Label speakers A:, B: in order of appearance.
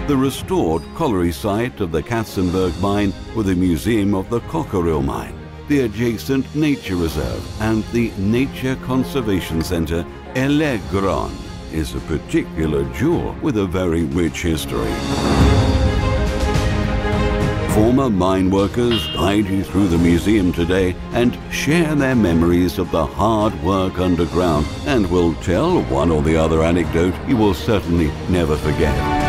A: the restored colliery site of the Katzenberg Mine with a museum of the Cockerill Mine, the adjacent nature reserve and the Nature Conservation Centre Ellergronn is a particular jewel with a very rich history. Former mine workers guide you through the museum today and share their memories of the hard work underground and will tell one or the other anecdote you will certainly never forget.